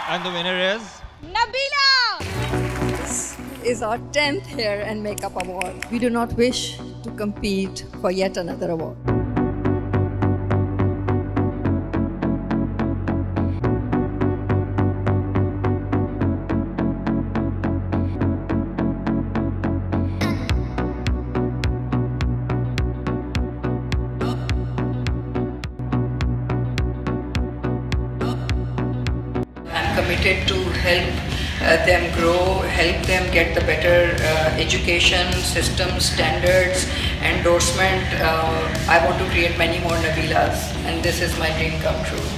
And the winner is Nabila! This is our 10th Hair and Makeup Award. We do not wish to compete for yet another award. I'm committed to help them grow, help them get the better education, systems, standards, endorsement. I want to create many more Nabilas, and this is my dream come true.